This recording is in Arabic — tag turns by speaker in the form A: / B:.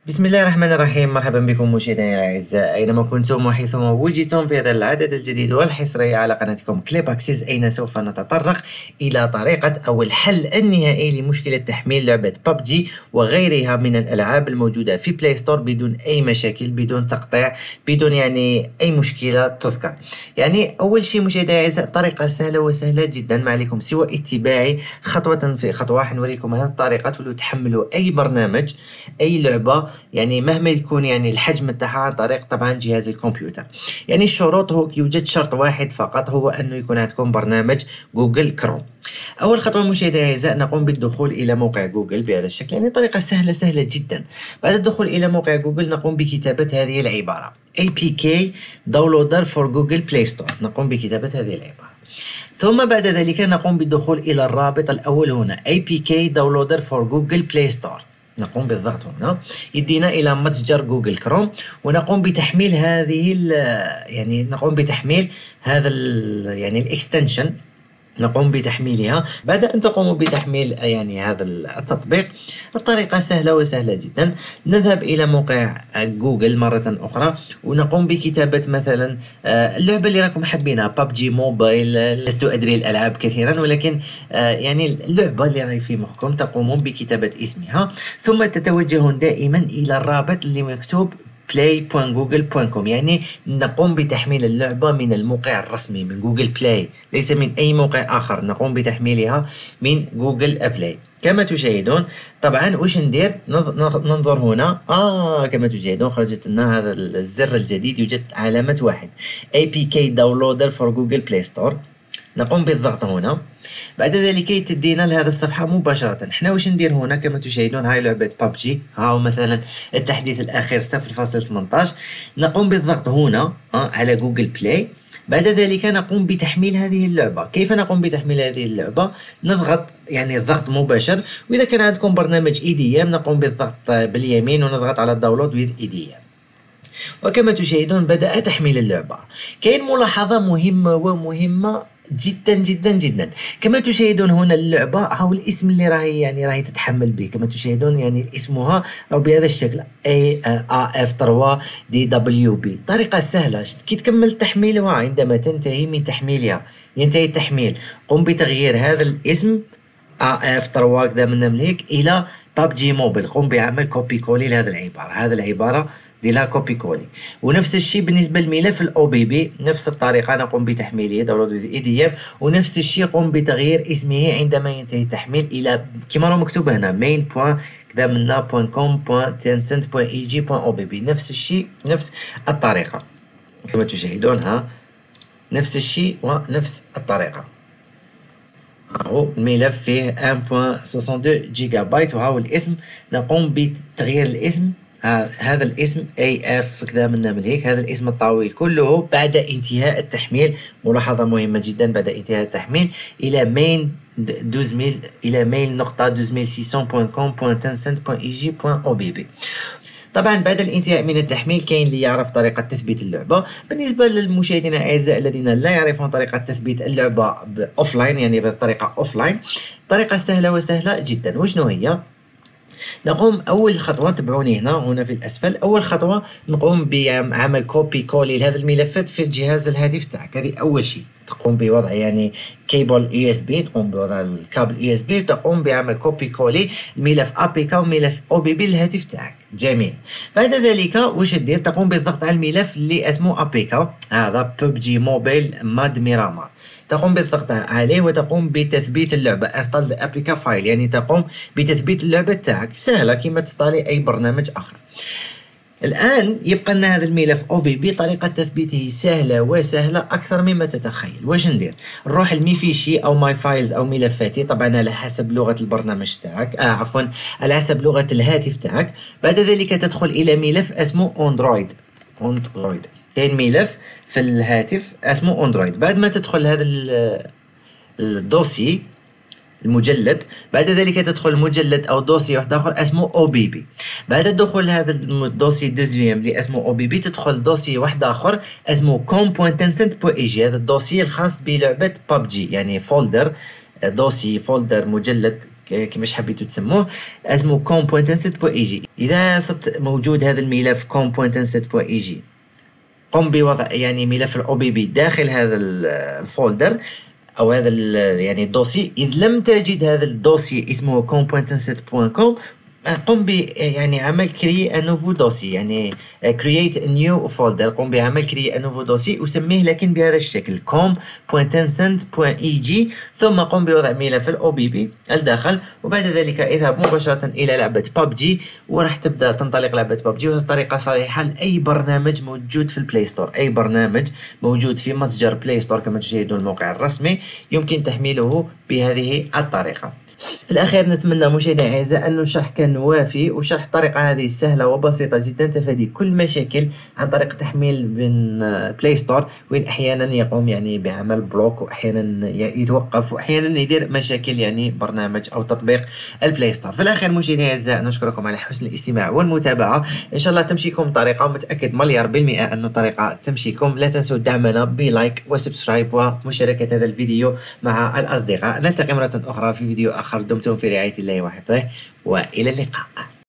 A: بسم الله الرحمن الرحيم. مرحبا بكم مشاهدينا الاعزاء اينما كنتم وحيثما وجدتم في هذا العدد الجديد والحصري على قناتكم كليب اكسس، اين سوف نتطرق الى طريقه او الحل النهائي لمشكله تحميل لعبه ببجي وغيرها من الالعاب الموجوده في بلاي ستور بدون اي مشاكل، بدون تقطيع، بدون اي مشكله تذكر. اول شيء مشاهدينا الاعزاء، طريقه سهله وسهله جدا، ما عليكم سوى اتباعي خطوه في خطوه. حنوريكم هذه الطريقه تولوا تحملوا اي برنامج، اي لعبه، مهما يكون الحجم تاعها، عن طريق طبعا جهاز الكمبيوتر. الشروط، هو يوجد شرط واحد فقط، هو انه يكون عندكم برنامج جوجل كروم. اول خطوه مشاهدينا الاعزاء، نقوم بالدخول الى موقع جوجل بهذا الشكل، طريقه سهله جدا. بعد الدخول الى موقع جوجل نقوم بكتابه هذه العباره: APK Downloader for Google Play Store. نقوم بكتابه هذه العباره، ثم بعد ذلك نقوم بالدخول إلى الرابط الأول هنا: APK Downloader for Google Play Store. نقوم بالضغط هنا، يدينا إلى متجر جوجل كروم، ونقوم بتحميل نقوم بتحميل هذا الاكستنشن، نقوم بتحميلها. بعد أن تقوموا بتحميل هذا التطبيق، الطريقة سهلة وسهلة جدا. نذهب إلى موقع جوجل مرة أخرى، ونقوم بكتابة مثلا اللعبة اللي راكم حابينها، ببجي موبايل. لست أدري الألعاب كثيرا، ولكن اللعبة اللي راهي في مخكم تقومون بكتابة اسمها، ثم تتوجهون دائما إلى الرابط اللي مكتوب play.google.com. نقوم بتحميل اللعبة من الموقع الرسمي من جوجل بلاي، ليس من أي موقع آخر. نقوم بتحميلها من جوجل بلاي كما تشاهدون. طبعا واش ندير؟ ننظر هنا، كما تشاهدون خرجت لنا هذا الزر الجديد، يوجد علامة واحد: APK Downloader for Google Play Store. نقوم بالضغط هنا، بعد ذلك تدينا لهذا الصفحة مباشرة. احنا واش ندير هنا؟ كما تشاهدون هاي لعبة ببجي، هاو مثلا التحديث الأخير 0.18. نقوم بالضغط هنا على جوجل بلاي. بعد ذلك نقوم بتحميل هذه اللعبة. كيف نقوم بتحميل هذه اللعبة؟ نضغط الضغط مباشر، وإذا كان عندكم برنامج EDM نقوم بالضغط باليمين ونضغط على داونلود ويز EDM. وكما تشاهدون بدأ تحميل اللعبة. كاين ملاحظة مهمة ومهمة جدا جدا جدا. كما تشاهدون هنا اللعبة، هاو الاسم اللي راهي تتحمل به. كما تشاهدون اسمها أو بهذا الشكل AF3DWB. طريقة سهلة كي تكمل تحميلها. عندما تنتهي من تحميلها، ينتهي التحميل، قم بتغيير هذا الاسم AF3 كذا من مليك إلى ببجي موبايل. قم بعمل كوبي كولي لهذه العبارة. هذه العبارة ديرها كوبي كولي. ونفس الشيء بالنسبه للملف الاو بي بي، نفس الطريقه نقوم بتحميله داونلود ويز EDM، ونفس الشيء قم بتغيير اسمه عندما ينتهي التحميل الى كما راه مكتوب هنا main.com.tencent.eg.obb. نفس الشيء، نفس الطريقه كما تشاهدون، نفس الشيء ونفس الطريقه. هو الملف فيه 1.62 جيجا بايت، وهو الاسم. نقوم بتغيير الاسم، هذا الاسم AF كذا من هيك، هذا الاسم الطويل كله بعد انتهاء التحميل. ملاحظة مهمة جدا: بعد انتهاء التحميل إلى main 12000 إلى mail.2600.com.tencent.eg.obb. طبعا بعد الانتهاء من التحميل كاين اللي يعرف طريقة تثبيت اللعبة. بالنسبة للمشاهدين الأعزاء الذين لا يعرفون طريقة تثبيت اللعبة أوفلاين، بطريقة أوفلاين، طريقة سهلة وسهلة جدا. وشنو هي؟ نقوم أول خطوة، تبعوني هنا في الأسفل. أول خطوة نقوم بعمل كوبي كولي لهذه الملفات في الجهاز الهاتف تاعك. هذه أول شيء. تقوم بوضع كيبل USB، تقوم بوضع الكابل USB، وتقوم بعمل كوبي كولي الملف APK وملف OBB للهاتف تاعك. جميل. بعد ذلك واش دير؟ تقوم بالضغط على الملف اللي اسمه APK، هذا ببجي موبايل ماد ميرامار. تقوم بالضغط عليه وتقوم بتثبيت اللعبة، انستال APK فايل، تقوم بتثبيت اللعبة تاعك. سهلة كما تستالي أي برنامج آخر. الآن يبقى لنا هذا الملف OBB. طريقة تثبيته سهلة وسهلة أكثر مما تتخيل. واش ندير؟ نروح لمي فيشي أو ماي فايلز أو ملفاتي، طبعا على حسب لغة البرنامج تاعك، عفوا على حسب لغة الهاتف تاعك. بعد ذلك تدخل إلى ملف اسمه أندرويد. كاين ملف في الهاتف اسمه أندرويد. بعد ما تدخل هذا الدوسي المجلد، بعد ذلك تدخل مجلد او دوسي واحد اخر اسمه OBB. بعد دخول هذا الدوسي دوزيام اللي اسمه OBB، تدخل دوسي واحد اخر اسمه com.tencent.eg. هذا الدوسي الخاص بلعبة ببجي، فولدر، دوسي، فولدر، مجلد كيفاش حبيتو تسموه، اسمه com.insert.eg. اذا صرت موجود هذا الملف com.insert.eg، قم بوضع يعني ملف الاو بي بي داخل هذا الفولدر او هذا يعني الدوسي. اذ لم تجد هذا الدوسي اسمه com.insert.com، قم ب يعني عمل كري ان نوفو دوسي، يعني create a new folder. قم بعمل كري ان نوفو دوسي وسميه لكن بهذا الشكل com.insert.eg، ثم قم بوضع ملف الاو بي بي الداخل، وبعد ذلك اذهب مباشرة الى لعبة ببجي وراح تبدا تنطلق لعبة ببجي. وهذه طريقة صحيحة لاي برنامج موجود في البلاي ستور، اي برنامج موجود في متجر بلاي ستور كما تشاهدون الموقع الرسمي يمكن تحميله بهذه الطريقة. في الأخير نتمنى مشاهدينا الأعزاء أن الشرح كان وافي، وشرح الطريقة هذه سهلة وبسيطة جدا تفادي كل مشاكل عن طريق تحميل من بلاي ستور، وين أحيانا يقوم يعني بعمل بلوك، وأحيانا يتوقف، وأحيانا يدير مشاكل يعني برنامج أو تطبيق البلاي ستور. في الأخير مشاهدينا الأعزاء نشكركم على حسن الاستماع والمتابعة. إن شاء الله تمشيكم الطريقة، ومتأكد مليار بالمئة أن الطريقة تمشيكم. لا تنسوا دعمنا بلايك وسبسكرايب ومشاركة هذا الفيديو مع الأصدقاء. نلتقي مرة أخرى في فيديو آخر. دمتم في رعاية الله وحفظه، وإلى اللقاء.